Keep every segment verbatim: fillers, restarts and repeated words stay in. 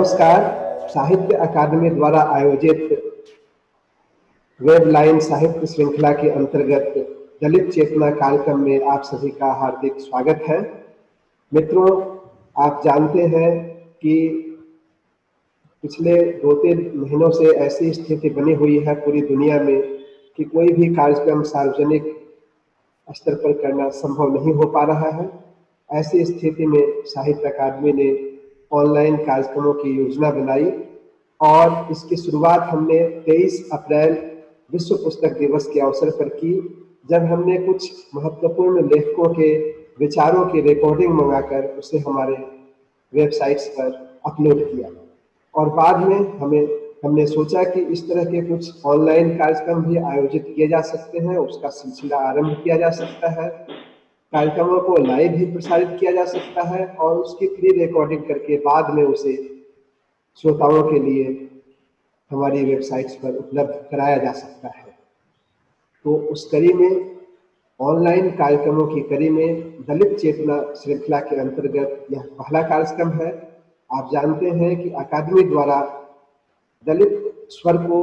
नमस्कार। साहित्य अकादमी द्वारा आयोजित वेबलाइन साहित्य श्रृंखला के अंतर्गत दलित चेतना कार्यक्रम में आप सभी का हार्दिक स्वागत है। मित्रों, आप जानते हैं कि पिछले दो तीन महीनों से ऐसी स्थिति बनी हुई है पूरी दुनिया में कि कोई भी कार्यक्रम सार्वजनिक स्तर पर करना संभव नहीं हो पा रहा है। ऐसी स्थिति में साहित्य अकादमी ने ऑनलाइन कार्यक्रमों की योजना बनाई और इसकी शुरुआत हमने तेईस अप्रैल विश्व पुस्तक दिवस के अवसर पर की, जब हमने कुछ महत्वपूर्ण लेखकों के विचारों की रिकॉर्डिंग मंगाकर उसे हमारे वेबसाइट्स पर अपलोड किया। और बाद में हमें हमने सोचा कि इस तरह के कुछ ऑनलाइन कार्यक्रम भी आयोजित किए जा सकते हैं, उसका सिलसिला आरंभ किया जा सकता है, कार्यक्रमों को लाइव भी प्रसारित किया जा सकता है और उसकी प्री रिकॉर्डिंग करके बाद में उसे श्रोताओं के लिए हमारी वेबसाइट्स पर उपलब्ध कराया जा सकता है। तो उस कड़ी में, ऑनलाइन कार्यक्रमों की कड़ी में दलित चेतना श्रृंखला के अंतर्गत यह पहला कार्यक्रम है। आप जानते हैं कि अकादमी द्वारा दलित स्वर को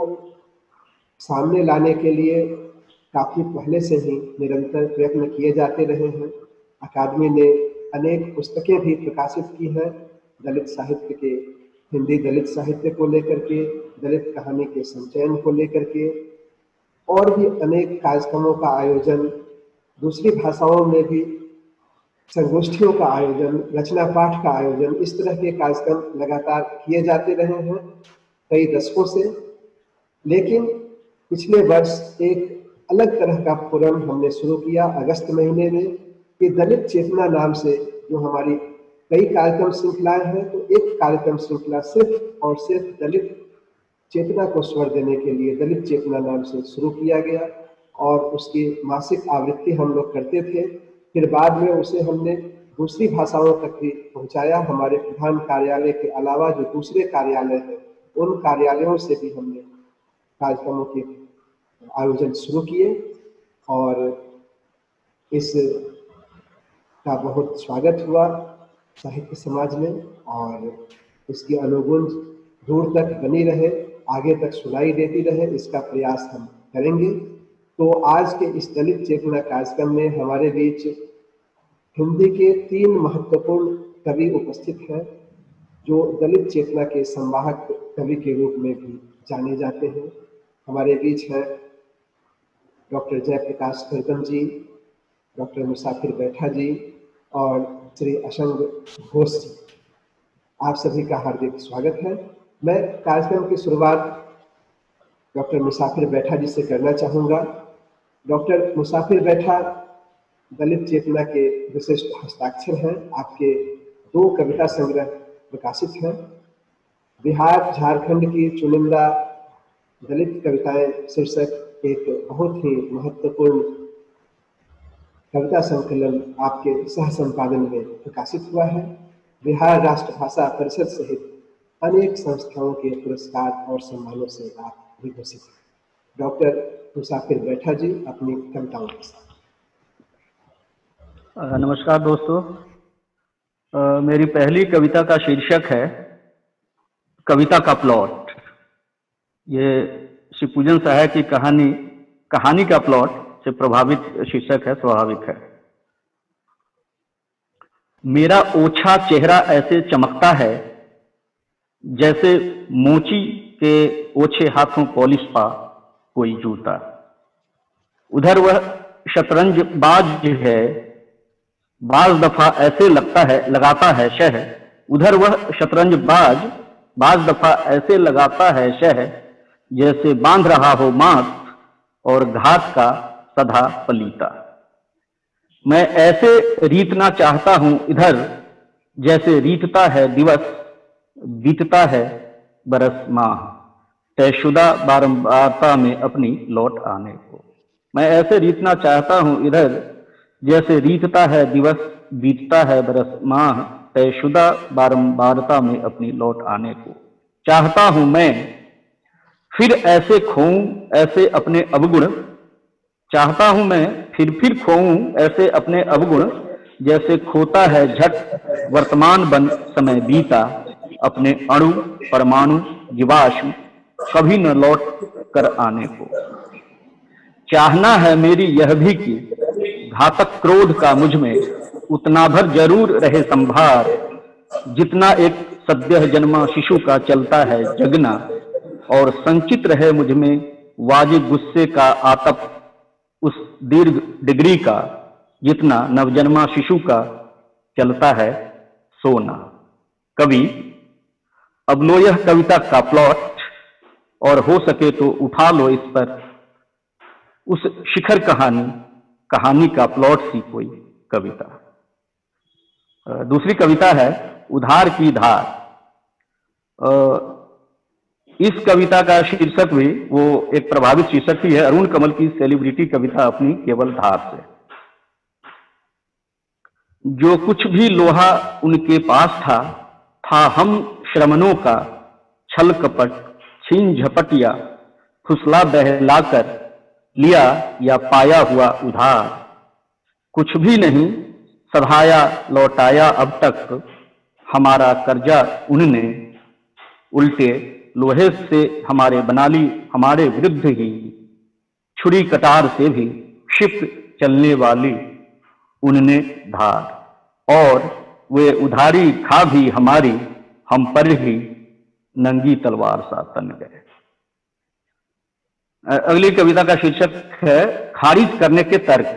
सामने लाने के लिए काफ़ी पहले से ही निरंतर प्रयत्न किए जाते रहे हैं। अकादमी ने अनेक पुस्तकें भी प्रकाशित की हैं दलित साहित्य के, हिंदी दलित साहित्य को लेकर के, दलित कहानी के संचयन को लेकर के, और भी अनेक कार्यक्रमों का आयोजन, दूसरी भाषाओं में भी संगोष्ठियों का आयोजन, रचना पाठ का आयोजन, इस तरह के कार्यक्रम लगातार किए जाते रहे हैं कई दशकों से। लेकिन पिछले वर्ष एक अलग तरह का फोरम हमने शुरू किया अगस्त महीने में कि दलित चेतना नाम से जो हमारी कई कार्यक्रम श्रृंखलाएं हैं, तो एक कार्यक्रम श्रृंखला सिर्फ और सिर्फ दलित चेतना को स्वर देने के लिए दलित चेतना नाम से शुरू किया गया और उसकी मासिक आवृत्ति हम लोग करते थे। फिर बाद में उसे हमने दूसरी भाषाओं तक भी पहुंचाया। हमारे प्रधान कार्यालय के अलावा जो दूसरे कार्यालय हैं, उन कार्यालयों से भी हमने कार्यक्रमों के आयोजन शुरू किए और इस का बहुत स्वागत हुआ साहित्य समाज में और इसकी अनुगुंज दूर तक बनी रहे, आगे तक सुनाई देती रहे, इसका प्रयास हम करेंगे। तो आज के इस दलित चेतना कार्यक्रम में हमारे बीच हिंदी के तीन महत्वपूर्ण कवि उपस्थित हैं जो दलित चेतना के संवाहक कवि के रूप में भी जाने जाते हैं। हमारे बीच हैं डॉक्टर जयप्रकाश गर्गन जी, डॉक्टर मुसाफिर बैठा जी और श्री असंग घोष जी। आप सभी का हार्दिक स्वागत है। मैं कार्यक्रम की शुरुआत डॉक्टर मुसाफिर बैठा जी से करना चाहूँगा। डॉक्टर मुसाफिर बैठा दलित चेतना के विशिष्ट हस्ताक्षर हैं। आपके दो कविता संग्रह प्रकाशित हैं। बिहार झारखंड की चुनिंदा दलित कविताएं शीर्षक एक बहुत ही महत्वपूर्ण कविता संकलन आपके सह संपादन में प्रकाशित हुआ है। बिहार राष्ट्रभाषा परिषद सहित अनेक संस्थाओं के पुरस्कार और सम्मानों से आप विभूषित हैं। डॉक्टर मुसाफिर बैठा जी अपनी कविताओं के साथ। नमस्कार दोस्तों, आ, मेरी पहली कविता का शीर्षक है कविता का प्लॉट। ये श्री पूजन सहाय की कहानी कहानी का प्लॉट से प्रभावित शीर्षक है, स्वाभाविक है। मेरा ओछा चेहरा ऐसे चमकता है जैसे मोची के ओछे हाथों पॉलिश पा कोई जूता। उधर वह शतरंज बाज है, बाज दफा ऐसे लगता है लगाता है शह। उधर वह शतरंज बाज बाज दफा ऐसे लगाता है शह जैसे बांध रहा हो मांस और घास का सदा पलीता। मैं ऐसे रीतना चाहता हूं इधर जैसे रीतता है दिवस, बीतता है बरस माह, तयशुदा बारंबारता में अपनी लौट आने को। मैं ऐसे रीतना चाहता हूं इधर जैसे रीतता है दिवस, बीतता है बरस माह, तयशुदा बारंबारता में अपनी लौट आने को। चाहता हूं मैं फिर ऐसे खोऊं ऐसे अपने अवगुण, चाहता हूं मैं फिर फिर खोऊं ऐसे अपने अवगुण जैसे खोता है झट वर्तमान बन समय बीता। अपने अणु, परमाणु, जीवाश्म कभी न लौट कर आने को। चाहना है मेरी यह भी कि घातक क्रोध का मुझ में उतना भर जरूर रहे संभार, जितना एक सद्यः जन्मा शिशु का चलता है जगना, और संचित रहे मुझ में वाजिब गुस्से का आतप उस दीर्घ डिग्री का, जितना नवजन्मा शिशु का चलता है सोना। कवि, अब लो यह कविता का प्लॉट, और हो सके तो उठा लो इस पर उस शिखर कहानी कहानी का प्लॉट सी कोई कविता। दूसरी कविता है उधार की धार। इस कविता का शीर्षक भी वो एक प्रभावित शीर्षक ही है, अरुण कमल की सेलिब्रिटी कविता अपनी केवल धार से। जो कुछ भी लोहा उनके पास था, था हम श्रमणों का छल कपट, छीन झपट या फुसला बहलाकर लिया या पाया हुआ उधार। कुछ भी नहीं सधाया लौटाया अब तक हमारा कर्जा उनने, उल्टे लोहे से हमारे बना ली हमारे विरुद्ध ही, छुरी कटार से भी क्षिप्त चलने वाली उनने धार, और वे उधारी खा भी हमारी हम पर ही नंगी तलवार सा तन गए। अगली कविता का शीर्षक है खारिज करने के तर्क।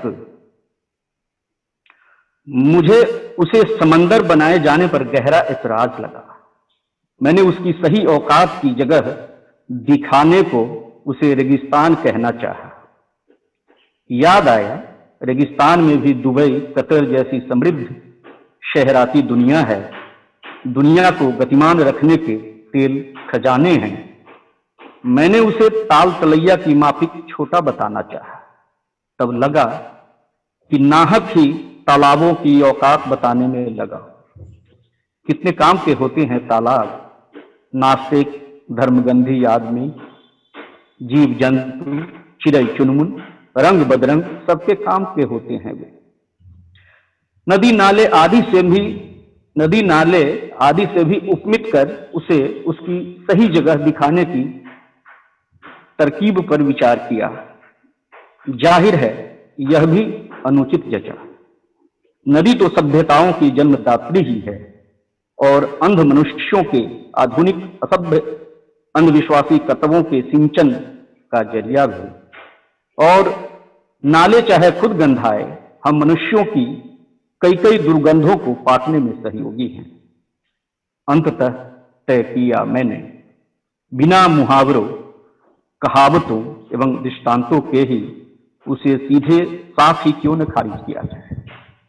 मुझे उसे समंदर बनाए जाने पर गहरा ऐतराज लगा। मैंने उसकी सही औकात की जगह दिखाने को उसे रेगिस्तान कहना चाहा। याद आया रेगिस्तान में भी दुबई, कतर जैसी समृद्ध शहराती दुनिया है। दुनिया को गतिमान रखने के तेल खजाने हैं। मैंने उसे ताल तलैया की माफिक छोटा बताना चाहा। तब लगा कि नाहक ही तालाबों की औकात बताने में लगा। कितने काम के होते हैं तालाब, नास्तिक, धर्मगंधी आदमी, जीव जंतु, चिड़ै चुनमुन, रंग बदरंग, सबके काम के होते हैं वे। नदी नाले आदि से भी नदी नाले आदि से भी उपमित कर उसे उसकी सही जगह दिखाने की तरकीब पर विचार किया। जाहिर है यह भी अनुचित जचा। नदी तो सभ्यताओं की जन्मदात्री ही है, और अंध मनुष्यों के आधुनिक असभ्य अंधविश्वासी कर्तव्यों के सिंचन का जरिया भी। और नाले चाहे खुद गंधाए, हम मनुष्यों की कई कई दुर्गंधों को पाटने में सहयोगी हैं। अंततः तय किया मैंने, बिना मुहावरों, कहावतों एवं दृष्टांतों के ही उसे सीधे साफ ही क्यों न खारिज किया जाए।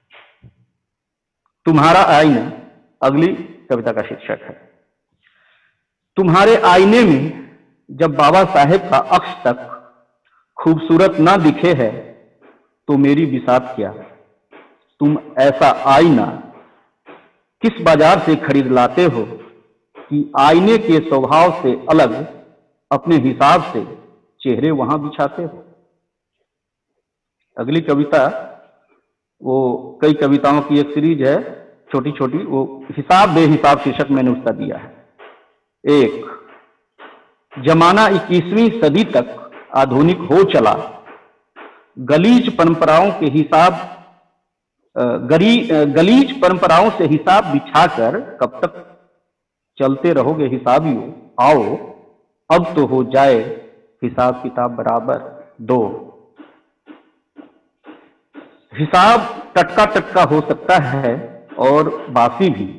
तुम्हारा आईना अगली कविता का शीर्षक है। तुम्हारे आईने में जब बाबा साहेब का अक्ष तक खूबसूरत ना दिखे है तो मेरी बिसात क्या। तुम ऐसा आईना किस बाजार से खरीद लाते हो कि आईने के स्वभाव से अलग अपने हिसाब से चेहरे वहां बिछाते हो। अगली कविता वो कई कविताओं की एक सीरीज है, छोटी छोटी, वो हिसाब बेहिसाब शीर्षक मैंने उसका दिया है। एक, जमाना इक्कीसवीं सदी तक आधुनिक हो चला, गलीच परंपराओं के हिसाब गरी गलीच परंपराओं से हिसाब बिछाकर कब तक चलते रहोगे हिसाबियों। आओ अब तो हो जाए हिसाब किताब बराबर दो। हिसाब टटका टटका हो सकता है और बासी भी,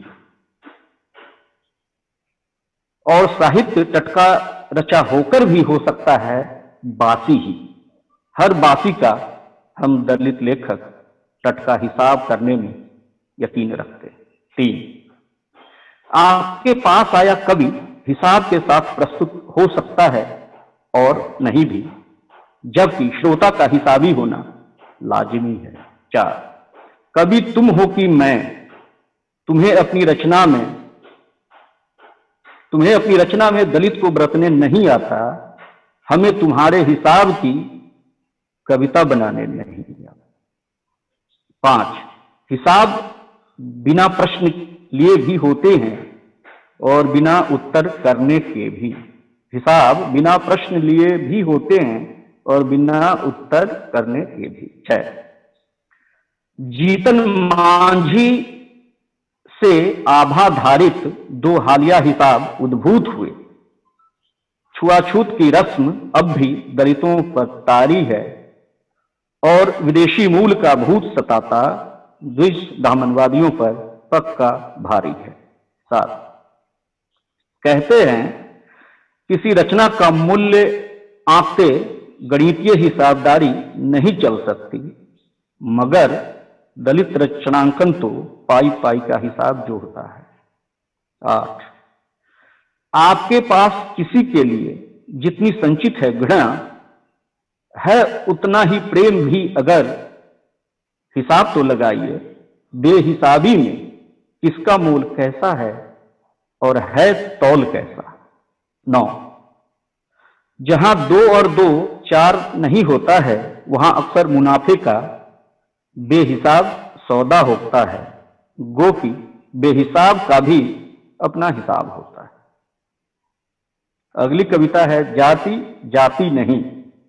और साहित्य टटका रचा होकर भी हो सकता है बासी ही। हर बासी का हम दलित लेखक टटका हिसाब करने में यकीन रखते। तीन, आपके पास आया कवि हिसाब के साथ प्रस्तुत हो सकता है और नहीं भी, जबकि श्रोता का हिसाबी होना लाजिमी है। चार, कवि तुम हो कि मैं, तुम्हें अपनी रचना में तुम्हें अपनी रचना में दलित को बरतने नहीं आता, हमें तुम्हारे हिसाब की कविता बनाने नहीं आता। पांच, हिसाब बिना प्रश्न लिए भी होते हैं, और बिना उत्तर करने के भी। हिसाब बिना प्रश्न लिए भी होते हैं और बिना उत्तर करने के भी। छह, जीतन मांझी से आभाधारित दो हालिया हिसाब उद्भूत हुए। छुआछूत की रस्म अब भी दलितों पर तारी है और विदेशी मूल का भूत सताता द्विज दामनवादियों पर पक्का भारी है। सात, कहते हैं किसी रचना का मूल्य आंकते गणितीय हिसाबदारी नहीं चल सकती, मगर दलित रचनांकन तो पाई पाई का हिसाब जोड़ता है। आठ, आपके पास किसी के लिए जितनी संचित है घृणा है, उतना ही प्रेम भी अगर हिसाब तो लगाइए, बेहिसाबी में किसका मोल कैसा है और है तौल कैसा। नौ, जहां दो और दो चार नहीं होता है, वहां अक्सर मुनाफे का बेहिसाब सौदा होता है, गो कि बेहिसाब का भी अपना हिसाब होता है। अगली कविता है जाति जाति नहीं।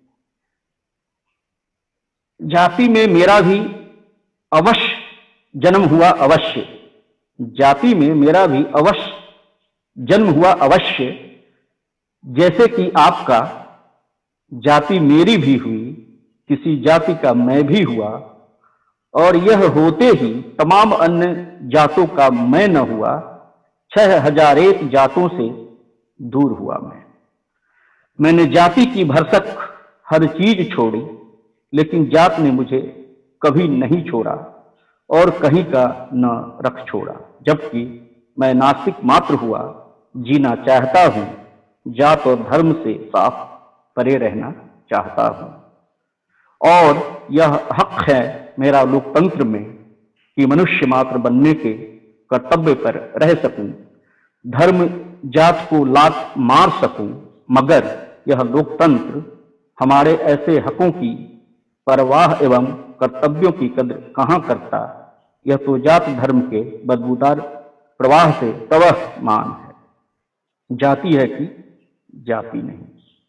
जाति में मेरा भी अवश्य जन्म हुआ अवश्य, जाति में मेरा भी अवश्य जन्म हुआ अवश्य, जैसे कि आपका जाति मेरी भी हुई, किसी जाति का मैं भी हुआ, और यह होते ही तमाम अन्य जातों का मैं न हुआ, छह हजार एक जातों से दूर हुआ मैं। मैंने जाति की भरसक हर चीज छोड़ी, लेकिन जात ने मुझे कभी नहीं छोड़ा और कहीं का न रख छोड़ा, जबकि मैं नास्तिक मात्र हुआ, जीना चाहता हूं, जात और धर्म से साफ परे रहना चाहता हूं। और यह हक है मेरा लोकतंत्र में कि मनुष्य मात्र बनने के कर्तव्य पर रह सकूं, धर्म जात को लात मार सकूं, मगर यह लोकतंत्र हमारे ऐसे हकों की परवाह एवं कर्तव्यों की कद्र कहां करता। यह तो जात धर्म के बदबूदार प्रवाह से तवहमान है, जाति है कि जाति नहीं।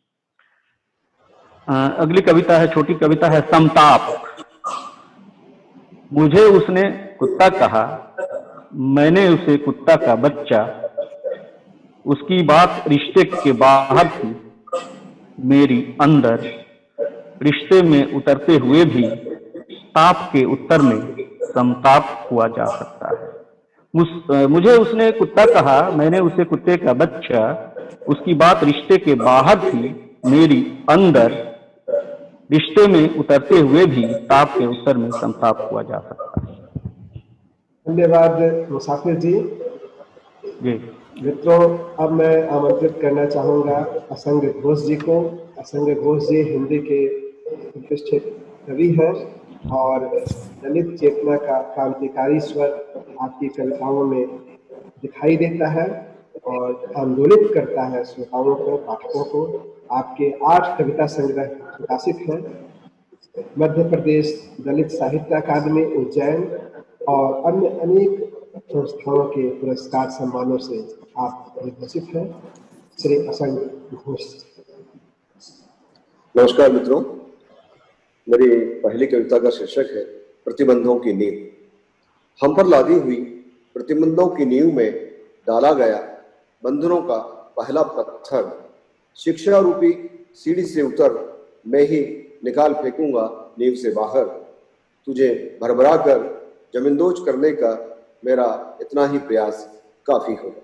आ, अगली कविता है, छोटी कविता है, समताप। मुझे उसने कुत्ता कहा, मैंने उसे कुत्ता का बच्चा, उसकी बात रिश्ते के बाहर थी, मेरी अंदर, रिश्ते में उतरते हुए भी ताप के उत्तर में समताप हुआ जा सकता है। मुझे उसने कुत्ता कहा, मैंने उसे कुत्ते का बच्चा, उसकी बात रिश्ते के बाहर थी, मेरी अंदर, रिश्ते में उतरते हुए भी ताप के उत्तर में समताप हुआ जा सकता है। धन्यवाद मुसाफिर जी। जी मित्रों, अब मैं आमंत्रित करना चाहूँगा असंग घोष जी को। असंग घोष जी हिंदी के प्रतिष्ठित कवि हैं और दलित चेतना का क्रांतिकारी स्वर आपकी कविताओं में दिखाई देता है और आंदोलित करता है श्रोताओं को, पाठकों को। आपके आठ कविता संग्रह प्रकाशित हैं। मध्य प्रदेश दलित साहित्य अकादमी उज्जैन और अन्य अनेक संस्थाओं के पुरस्कार सम्मानों से आप विभूषित हैं। श्री असंग घोष। नमस्कार मित्रों, मेरी पहली कविता का शीर्षक है प्रतिबंधों की नींव। हम पर लादी हुई प्रतिबंधों की नींव में डाला गया बंधनों का पहला पत्थर, शिक्षा रूपी सीढ़ी से उतर मैं ही निकाल फेंकूंगा नींव से बाहर। तुझे भरभरा कर जमींदोज करने का मेरा इतना ही प्रयास काफी होगा।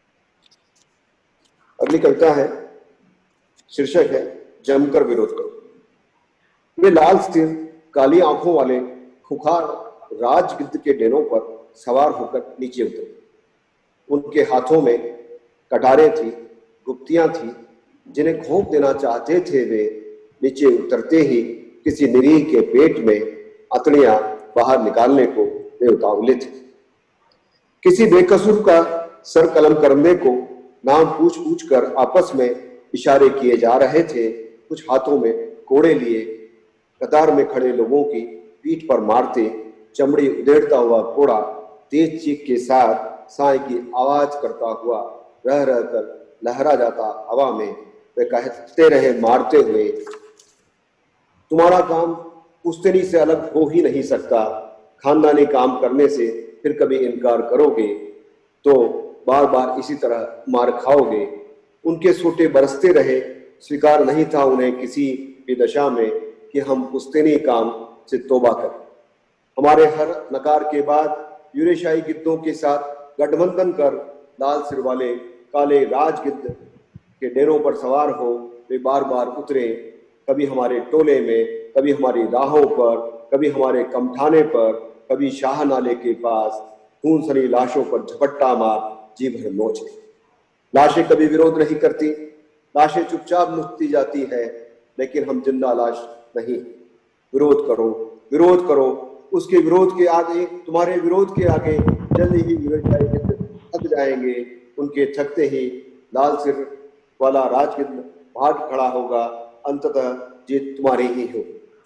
अगली कविता है, शीर्षक है जमकर विरोध करो। वे लाल स्थिर काली आंखों वाले खुखार राजगिद्ध के डेनों पर सवार होकर नीचे उतरे। उनके हाथों में कटारें थी, गुप्तियां थी, जिन्हें घोंप देना चाहते थे। वे नीचे उतरते ही किसी निरीह के पेट में अतड़ियां बाहर निकालने को वे उतावले थे। किसी बेकसूर का सर कलम करने को नाम पूछ पूछ कर आपस में इशारे किए जा रहे थे। कुछ हाथों में कोड़े लिए कतार में खड़े लोगों की पीठ पर मारते, चमड़ी उधेड़ता हुआ कोड़ा तेज चीख के साथ साय की आवाज करता हुआ रह रह कर लहरा जाता हवा में, वे कहते रहे मारते हुए, तुम्हारा काम पुश्तैनी से अलग हो ही नहीं सकता, खानदानी काम करने से फिर कभी इनकार करोगे तो बार बार इसी तरह मार खाओगे। उनके सोटे बरसते रहे, स्वीकार नहीं था उन्हें किसी भी दशा में कि हम पुश्तैनी काम से तौबा करें। हमारे हर नकार के बाद यूरेशियाई गिद्धों के साथ गठबंधन कर लाल सिर वाले काले राज गिद्ध के डेरों पर सवार हो वे बार बार उतरे, कभी हमारे टोले में, कभी हमारी राहों पर, कभी हमारे कमठाने पर, कभी शाह नाले के पास खून सनी लाशों पर झपट्टा मार जी भर नोचे। लाशें कभी विरोध नहीं करती, लाशें चुपचाप नुकती जाती है, लेकिन हम जिंदा लाश नहीं। विरोध करो, विरोध करो, उसके विरोध के आगे, तुम्हारे विरोध के आगे जल्दी ही यूरेशियाई थक जाएंगे। उनके थकते ही लाल सिर वाला राजगिद्ध भाग खड़ा होगा, अंततः जीत तुम्हारी ही हो।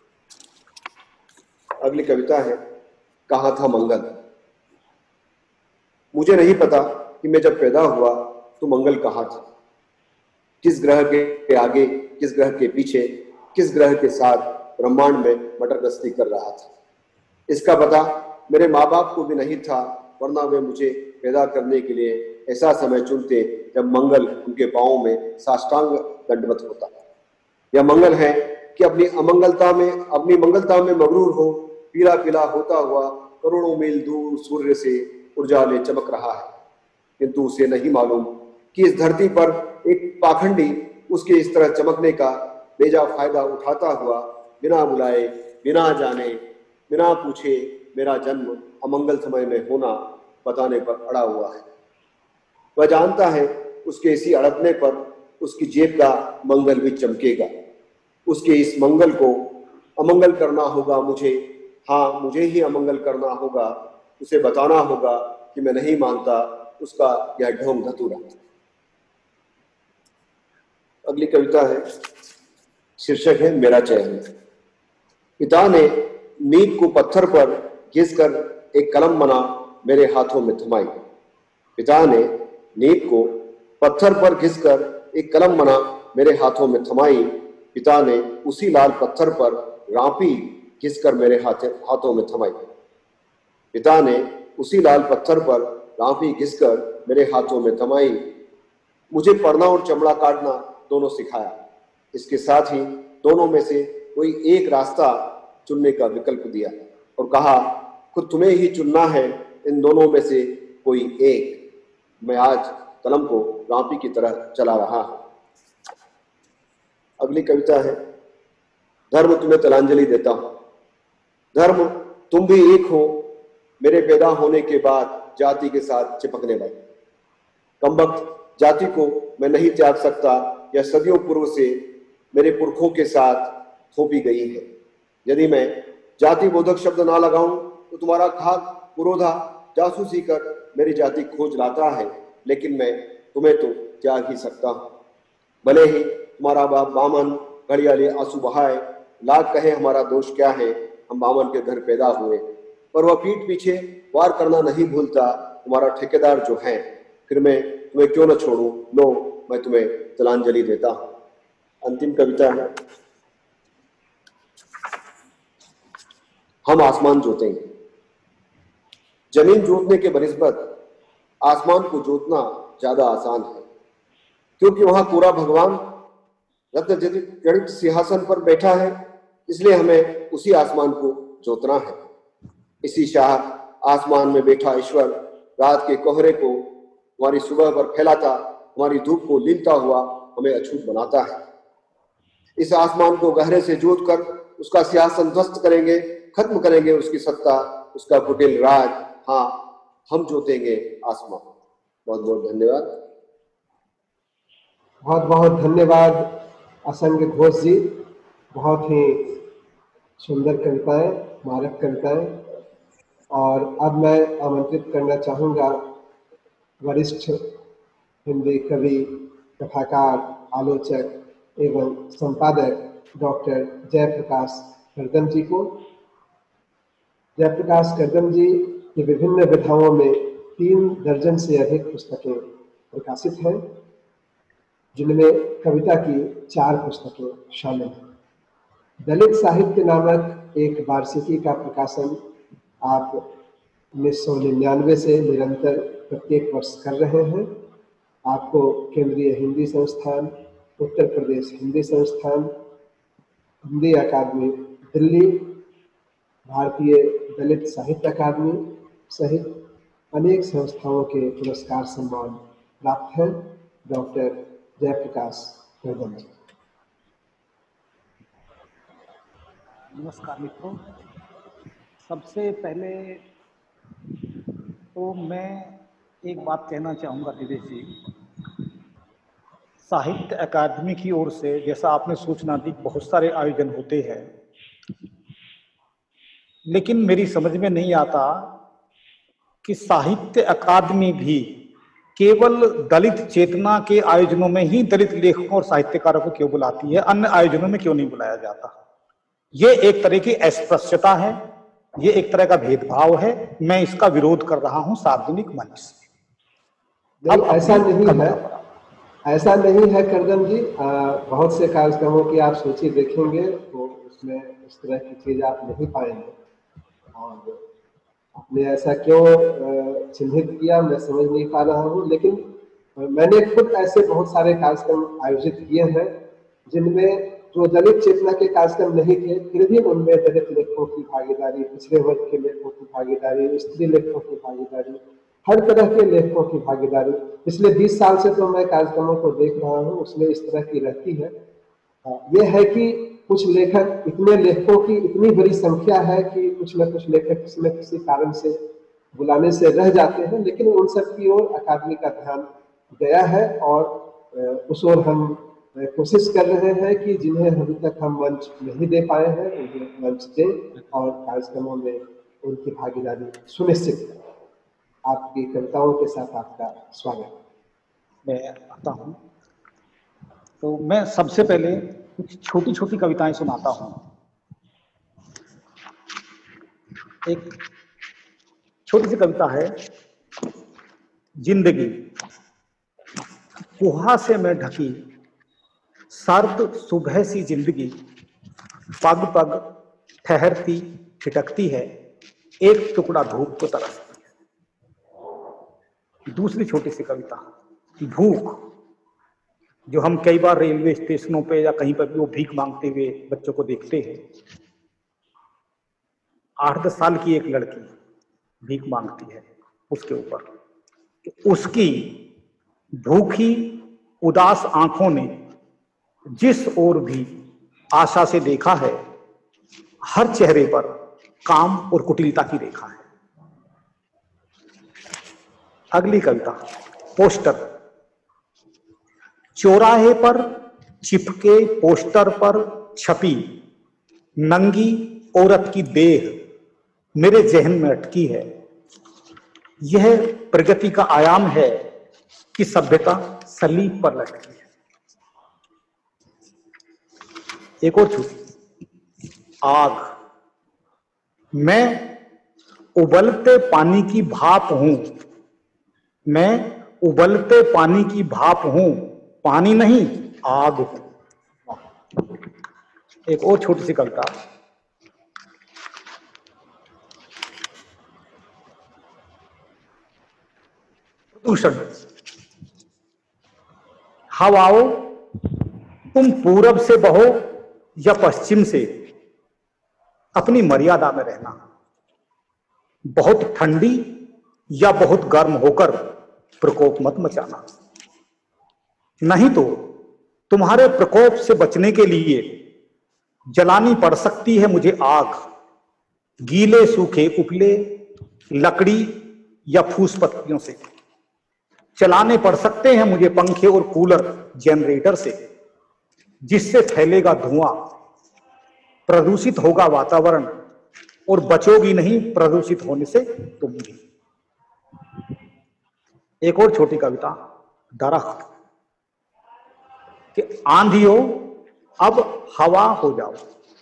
अगली कविता है, कहाँ था मंगल। मुझे नहीं पता कि मैं जब पैदा हुआ तो मंगल कहाँ था, किस ग्रह के आगे, किस ग्रह के पीछे, किस ग्रह के साथ ब्रह्मांड में मटरगस्ती कर रहा था। इसका पता मेरे माँ बाप को भी नहीं था, वरना वे मुझे पैदा करने के लिए ऐसा समय चुनते जब मंगल उनके पांवों में साष्टांग दंडवत होता। यह मंगल है कि अपनी अमंगलता में, अपनी मंगलता में मगरूर हो, पीला पीला होता हुआ करोड़ों मील दूर सूर्य से उजाले चमक रहा है, किंतु उसे नहीं मालूम कि इस धरती पर एक पाखंडी उसके इस तरह चमकने का बेजा फायदा उठाता हुआ बिना बुलाए, बिना जाने, बिना पूछे मेरा जन्म अमंगल समय में होना बताने पर अड़ा हुआ है। वह जानता है उसके इसी अड़कने पर उसकी जेब का मंगल भी चमकेगा। उसके इस मंगल को अमंगल करना होगा मुझे, हाँ मुझे ही अमंगल करना होगा। उसे बताना होगा कि मैं नहीं मानता उसका यह ढोंग धतूरा। अगली कविता है, शीर्षक है मेरा चेहरा। पिता ने नींव को पत्थर पर घिसकर एक कलम बना मेरे हाथों में थमाई। पिता ने नींव को पत्थर पर घिसकर एक कलम बना मेरे हाथों में थमाई। पिता ने उसी लाल पत्थर पर रापी घिसकर मेरे हाथों में थमाई। पिता ने उसी लाल पत्थर पर रापी घिसकर मेरे हाथों में थमाई। मुझे पढ़ना और चमड़ा काटना दोनों सिखाया। इसके साथ ही दोनों में से कोई एक रास्ता चुनने का विकल्प दिया और कहा, खुद तुम्हें ही चुनना है इन दोनों में से कोई एक। मैं आज कलम को रापी की तरह चला रहा हूं। अगली कविता है, धर्म तुम्हें तिलांजलि देता हूं। धर्म तुम भी एक हो, मेरे पैदा होने के बाद जाति के साथ चिपकने लगे। कमबख्त जाति को मैं नहीं त्याग सकता, यह सदियों पूर्व से मेरे पुरखों के साथ थोपी गई है। यदि मैं जाति बोधक शब्द ना लगाऊं तो तुम्हारा खाक पुरोधा जासूसी कर मेरी जाति खोज लाता है, लेकिन मैं तुम्हें तो त्याग ही सकता हूं। भले ही तुम्हारा बाप बामन घड़ियाले आंसू बहाए, लाख कहे हमारा दोष क्या है, हम बामन के घर पैदा हुए, पर वह पीठ पीछे वार करना नहीं भूलता तुम्हारा ठेकेदार जो है। फिर मैं तुम्हें क्यों न छोड़ूं, लो मैं तुम्हें तिलांजलि देता हूं। अंतिम कविता है, हम आसमान जोतेंगे। जमीन जोतने के बनिस्बत आसमान को जोतना ज्यादा आसान है, क्योंकि वहां पूरा भगवान रत्न जड़ित सिंहासन पर बैठा है, इसलिए हमें उसी आसमान को जोतना है। इसी शाह आसमान में बैठा ईश्वर रात के कोहरे को हमारी सुबह पर फैलाता, हमारी धूप को लीलता हुआ हमें अछूत बनाता है। इस आसमान को गहरे से जोत कर उसका सिंहासन ध्वस्त करेंगे, खत्म करेंगे उसकी सत्ता, उसका कुटिल राज। हाँ, हम जोतेंगे आसमान। बहुत बहुत धन्यवाद। बहुत बहुत धन्यवाद असंग घोष जी। बहुत ही सुंदर कविताएं, मारक कविताएं। और अब मैं आमंत्रित करना चाहूँगा वरिष्ठ हिंदी कवि, कथाकार, आलोचक एवं संपादक डॉक्टर जयप्रकाश करदम जी को। जयप्रकाश करदम जी की विभिन्न विधाओं में तीन दर्जन से अधिक पुस्तकें प्रकाशित हैं, जिनमें कविता की चार पुस्तकें शामिल हैं। दलित साहित्य नामक एक वार्षिकी का प्रकाशन आप उन्नीस सौ निन्यानवे से निरंतर प्रत्येक वर्ष कर रहे हैं। आपको केंद्रीय हिंदी संस्थान, उत्तर प्रदेश हिंदी संस्थान, हिंदी अकादमी दिल्ली, भारतीय दलित साहित्य अकादमी सहित अनेक संस्थाओं के पुरस्कार सम्मान प्राप्त हैं। डॉक्टर जयप्रकाश कर्दम जी। नमस्कार मित्रों, सबसे पहले तो मैं एक बात कहना चाहूँगा दिनेश जी। साहित्य अकादमी की ओर से, जैसा आपने सूचना दी, बहुत सारे आयोजन होते हैं, लेकिन मेरी समझ में नहीं आता कि साहित्य अकादमी भी केवल दलित चेतना के आयोजनों में ही दलित लेखकों और साहित्यकारों को क्यों बुलाती है, अन्य आयोजनों में क्यों नहीं बुलाया जाता? ये एक तरह की अस्पृश्यता है, ये एक तरह का भेदभाव है। मैं इसका विरोध कर रहा हूं सार्वजनिक मंच से। अब ऐसा नहीं है, ऐसा नहीं है कर्दम जी। आ, बहुत से कार्यक्रमों की आप सूची देखेंगे तो उसमें इस तरह की चीज आप नहीं पाएंगे, और आपने ऐसा क्यों चिन्हित किया मैं समझ नहीं पा रहा हूँ। लेकिन मैंने खुद ऐसे बहुत सारे कार्यक्रम आयोजित किए हैं जिनमें जो दलित चेतना के कार्यक्रम नहीं थे, फिर भी उनमें दलित लेखकों की भागीदारी, पिछड़े वर्ग के लेखकों की भागीदारी, स्त्री लेखकों की भागीदारी, हर तरह के लेखकों की भागीदारी पिछले बीस साल से तो मैं कार्यक्रमों को देख रहा हूँ, उसमें इस तरह की रहती है। यह है कि कुछ लेखक, इतने लेखकों की इतनी बड़ी संख्या है कि कुछ न कुछ लेखक किसी न किसी कारण से बुलाने से रह जाते हैं, लेकिन उन सब की ओर अकादमी का ध्यान गया है और उस ओर हम कोशिश कर रहे हैं कि जिन्हें अभी तक हम मंच नहीं दे पाए हैं उन्हें मंच दें और कार्यक्रमों में उनकी भागीदारी सुनिश्चित करें। आपकी कविताओं के साथ आपका स्वागत। मैं आता हूँ तो मैं सबसे पहले कुछ छोटी छोटी कविताएं सुनाता हूँ। एक छोटी सी कविता है, जिंदगी। कुहासे में ढकी सर्द सुबह सी जिंदगी, पग पग ठहरती ठिठकती है, एक टुकड़ा धूप को तरसती है। दूसरी छोटी सी कविता, भूख। जो हम कई बार रेलवे स्टेशनों पे या कहीं पर भी वो भीख मांगते हुए बच्चों को देखते हैं। आठ दस साल की एक लड़की भीख मांगती है, उसके ऊपर उसकी भूखी उदास आंखों ने जिस ओर भी आशा से देखा है, हर चेहरे पर काम और कुटिलता की रेखा है। अगली कविता, पोस्टर। चौराहे पर चिपके पोस्टर पर छपी नंगी औरत की देह मेरे जहन में अटकी है। यह प्रगति का आयाम है कि सभ्यता सलीब पर लटकी है। एक और छूटी, आग। मैं उबलते पानी की भाप हूं, मैं उबलते पानी की भाप हूं, पानी नहीं आग हूं। एक और छोटी सी कविता, प्रदूषण। हवाओं, तुम पूरब से बहो या पश्चिम से, अपनी मर्यादा में रहना। बहुत ठंडी या बहुत गर्म होकर प्रकोप मत मचाना, नहीं तो तुम्हारे प्रकोप से बचने के लिए जलानी पड़ सकती है मुझे आग। गीले सूखे उपले लकड़ी या फूस पत्तियों से चलाने पड़ सकते हैं मुझे पंखे और कूलर जनरेटर से, जिससे फैलेगा धुआं, प्रदूषित होगा वातावरण और बचोगी नहीं प्रदूषित होने से तुम भी। एक और छोटी कविता, दरख्त। कि आंधियों अब हवा हो जाओ,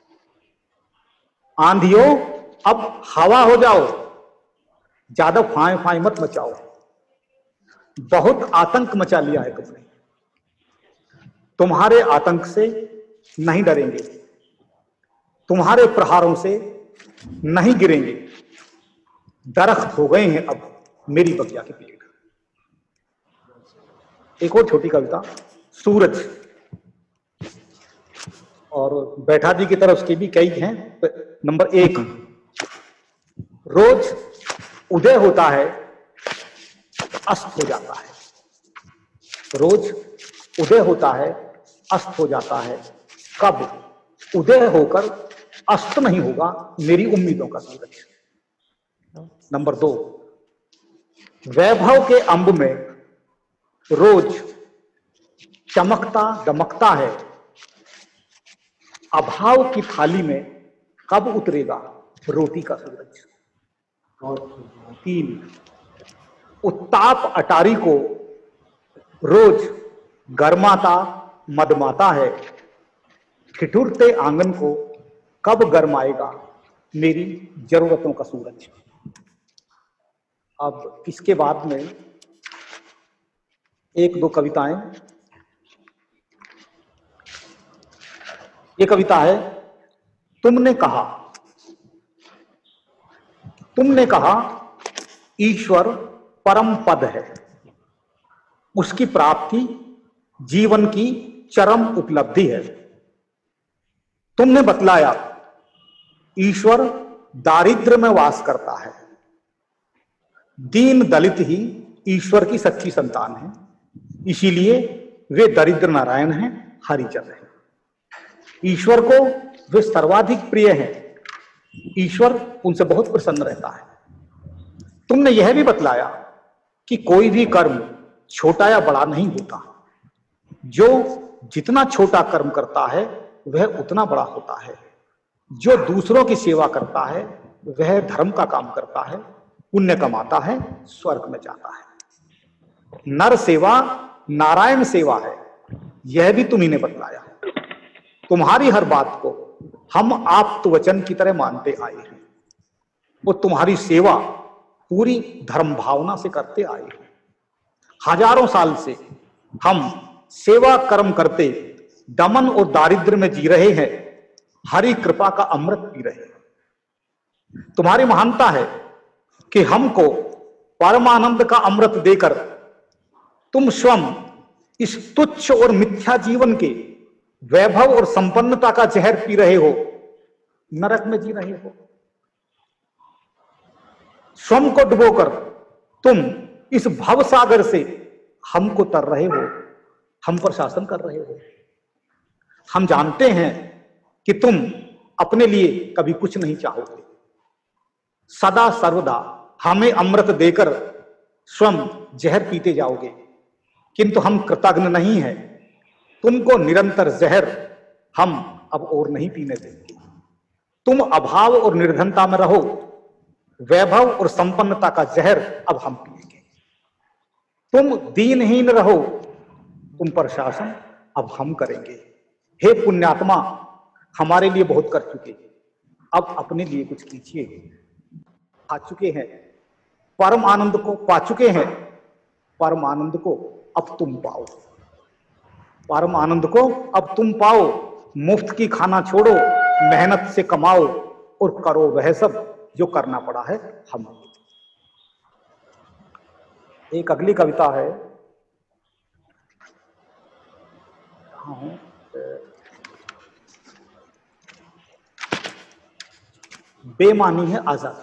आंधियों अब हवा हो जाओ, ज्यादा फाय फाय मत मचाओ। बहुत आतंक मचा लिया है तुमने। तुम्हारे आतंक से नहीं डरेंगे, तुम्हारे प्रहारों से नहीं गिरेंगे। दरख्त हो गए हैं अब मेरी बगिया के पेड़। एक और छोटी कविता, सूरज। और बैठा जी की तरफ उसकी भी कई हैं। नंबर एक, रोज उदय होता है, अस्त हो जाता है। रोज उदय होता है, अस्त हो जाता है। कब उदय होकर अस्त नहीं होगा मेरी उम्मीदों का सूरज। नंबर दो, वैभव के अंब में रोज चमकता दमकता है, अभाव की थाली में कब उतरेगा रोटी का सूरज। और तीन, उत्ताप अटारी को रोज गरमाता मदमाता है, ठिठुरते आंगन को कब गरमाएगा मेरी जरूरतों का सूरज। अब इसके बाद में एक दो कविताएं। ये कविता है, तुमने कहा। तुमने कहा ईश्वर परम पद है, उसकी प्राप्ति जीवन की चरम उपलब्धि है। तुमने बतलाया ईश्वर दारिद्र्य में वास करता है, दीन दलित ही ईश्वर की सच्ची संतान है, इसीलिए वे दरिद्र नारायण हैं, हरिजन हैं। ईश्वर को वे सर्वाधिक प्रिय हैं, ईश्वर उनसे बहुत प्रसन्न रहता है। तुमने यह भी बतलाया कि कोई भी कर्म छोटा या बड़ा नहीं होता, जो जितना छोटा कर्म करता है वह उतना बड़ा होता है। जो दूसरों की सेवा करता है वह धर्म का काम करता है, पुण्य कमाता है, स्वर्ग में जाता है। नर सेवा नारायण सेवा है, यह भी तुम्ही ने बतलाया। तुम्हारी हर बात को हम आप्त वचन की तरह मानते आए हैं, वो तुम्हारी सेवा पूरी धर्म भावना से करते आए हैं। हजारों साल से हम सेवा कर्म करते दमन और दारिद्र्य में जी रहे हैं, हरि कृपा का अमृत पी रहे हैं। तुम्हारी महानता है कि हमको परमानंद का अमृत देकर तुम स्वयं इस तुच्छ और मिथ्या जीवन के वैभव और संपन्नता का जहर पी रहे हो, नरक में जी रहे हो। स्वयं को डुबोकर तुम इस भव सागर से हमको तर रहे हो, हम पर शासन कर रहे हो। हम जानते हैं कि तुम अपने लिए कभी कुछ नहीं चाहोगे, सदा सर्वदा हमें अमृत देकर स्वयं जहर पीते जाओगे, किंतु हम कृतज्ञ नहीं हैं। तुमको निरंतर जहर हम अब और नहीं पीने देंगे। तुम अभाव और निर्धनता में रहो, वैभव और संपन्नता का जहर अब हम पिएंगे। तुम दीनहीन रहो, तुम पर शासन अब हम करेंगे। हे पुण्यात्मा, हमारे लिए बहुत कर चुके, अब अपने लिए कुछ कीजिए। आ चुके हैं परम आनंद को, पा चुके हैं परम आनंद को, अब तुम पाओ। परम आनंद को अब तुम पाओ, मुफ्त की खाना छोड़ो, मेहनत से कमाओ और करो वह सब जो करना पड़ा है हम। एक अगली कविता है, हाँ, बेमानी है आजादी।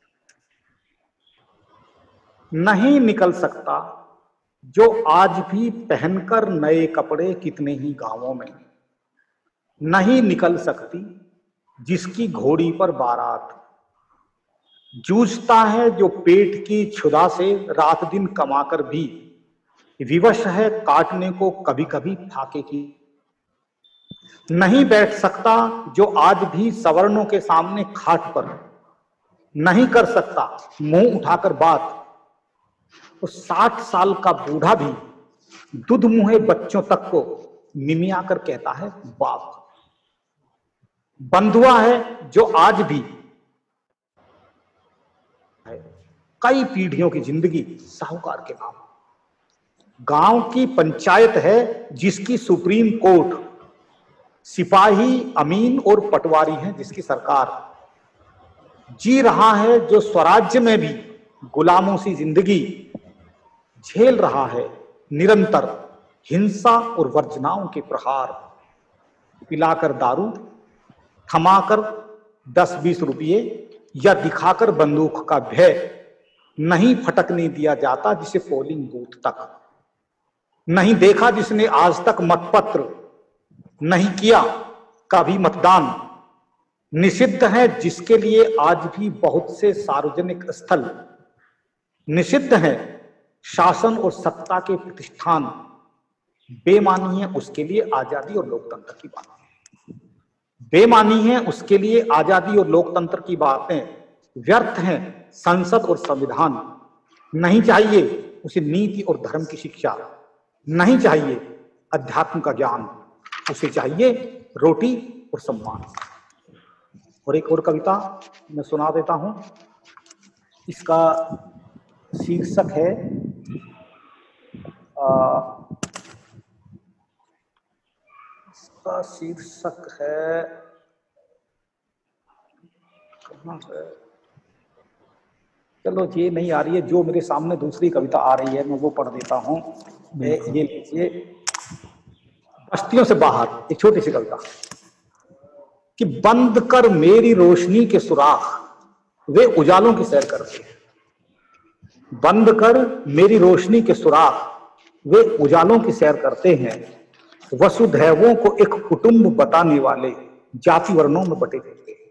नहीं निकल सकता जो आज भी पहनकर नए कपड़े कितने ही गांवों में, नहीं निकल सकती जिसकी घोड़ी पर बारात। जूझता है जो पेट की क्षुधा से रात दिन कमाकर भी, विवश है काटने को कभी कभी फाके की। नहीं बैठ सकता जो आज भी सवर्णों के सामने खाट पर, नहीं कर सकता मुंह उठाकर बात। तो साठ साल का बूढ़ा भी दूध मुहे बच्चों तक को मिमिया कर कहता है बाप। बंधुआ है जो आज भी कई पीढ़ियों की जिंदगी साहूकार के नाम। गांव की पंचायत है जिसकी सुप्रीम कोर्ट, सिपाही, अमीन और पटवारी हैं जिसकी सरकार। जी रहा है जो स्वराज्य में भी गुलामों सी जिंदगी, झेल रहा है निरंतर हिंसा और वर्जनाओं के प्रहार। पिलाकर दारू, थमाकर दस बीस रुपये या दिखाकर बंदूक का भय नहीं फटकने दिया जाता जिसे पोलिंग बूथ तक। नहीं देखा जिसने आज तक मतपत्र, नहीं किया कभी मतदान। निषिद्ध है जिसके लिए आज भी बहुत से सार्वजनिक स्थल। निषिद्ध है शासन और सत्ता के प्रतिष्ठान। बेमानी है उसके लिए आजादी और लोकतंत्र की बातें। बेमानी है उसके लिए आजादी और लोकतंत्र की बातें। व्यर्थ हैं संसद और संविधान। नहीं चाहिए उसे नीति और धर्म की शिक्षा। नहीं चाहिए अध्यात्म का ज्ञान। उसे चाहिए रोटी और सम्मान। और एक और कविता मैं सुना देता हूं। इसका शीर्षक है आ, इसका शीर्षक है कहाँ है, चलो ये नहीं आ रही है, जो मेरे सामने दूसरी कविता आ रही है मैं वो पढ़ देता हूं। ये लीजिए, बस्तियों से बाहर, एक छोटी सी कविता। कि बंद कर मेरी रोशनी के सुराख, वे उजालों की सैर करते हैं। बंद कर मेरी रोशनी के सुराख, वे उजालों की सैर करते हैं। वसुधैवों को एक कुटुंब बताने वाले जाति वर्णों में बटे रहते हैं।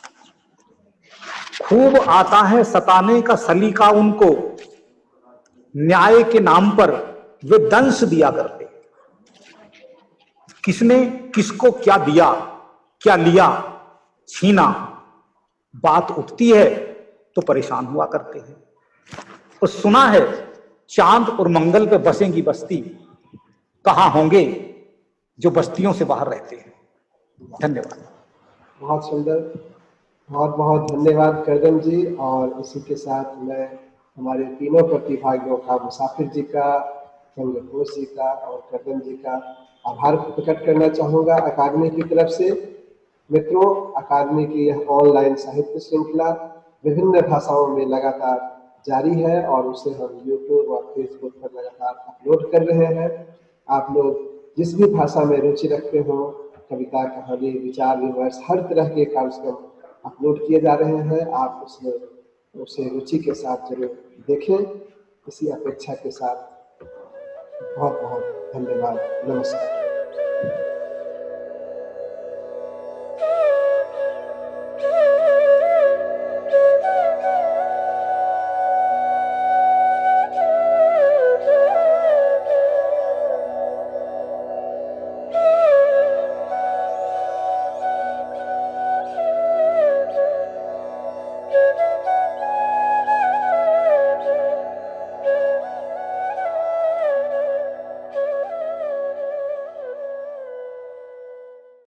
खूब आता है सताने का सलीका उनको, न्याय के नाम पर वे दंश दिया करते हैं। किसने किसको क्या दिया, क्या लिया, छीना, बात उठती है तो परेशान हुआ करते हैं। और सुना है चांद और मंगल पे बसेंगी बस्ती, कहां होंगे जो बस्तियों से बाहर रहते हैं। धन्यवाद। बहुत सुंदर, बहुत बहुत धन्यवाद करदम जी। और इसी के साथ मैं हमारे तीनों प्रतिभागियों का, मुसाफिर जी का, चंद्रघोष जी का और करदम जी का आभार प्रकट करना चाहूँगा अकादमी की तरफ से। मित्रों, अकादमी की यह ऑनलाइन साहित्य श्रृंखला विभिन्न भाषाओं में लगातार जारी है और उसे हम यूट्यूब और फेसबुक पर लगातार अपलोड कर रहे हैं। आप लोग जिस भी भाषा में रुचि रखते हो, कविता, कहानी, विचार विमर्श, हर तरह के कार्यक्रम अपलोड किए जा रहे हैं। आप उसमें उसे रुचि के साथ जरूर देखें। इसी अपेक्षा के साथ बहुत बहुत धन्यवाद। नमस्कार।